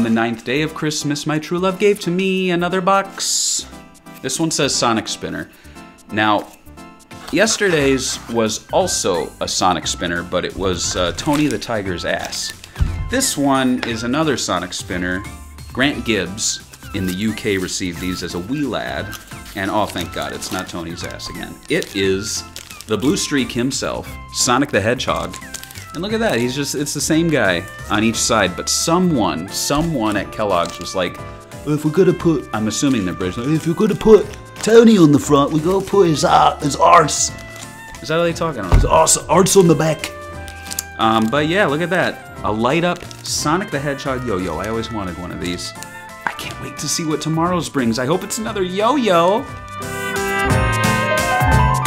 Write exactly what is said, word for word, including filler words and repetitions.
the ninth day of Christmas, my true love gave to me another box. This one says Sonic Spinner. Now, yesterday's was also a Sonic Spinner, but it was uh, Tony the Tiger's ass. This one is another Sonic Spinner. Grant Gibbs in the U K received these as a wee lad, and oh, thank God, it's not Tony's ass again. It is the Blue Streak himself, Sonic the Hedgehog. And look at that, he's just, it's the same guy on each side, but someone, someone at Kellogg's was like, well, if we're gonna put, I'm assuming the British, like, if we're gonna put Tony on the front, we gotta put his, uh, his arse. Is that how they talk? I don't know. His arse, arse on the back. Um, but yeah, look at that. A light-up Sonic the Hedgehog yo-yo. I always wanted one of these. I can't wait to see what tomorrow's brings. I hope it's another yo-yo.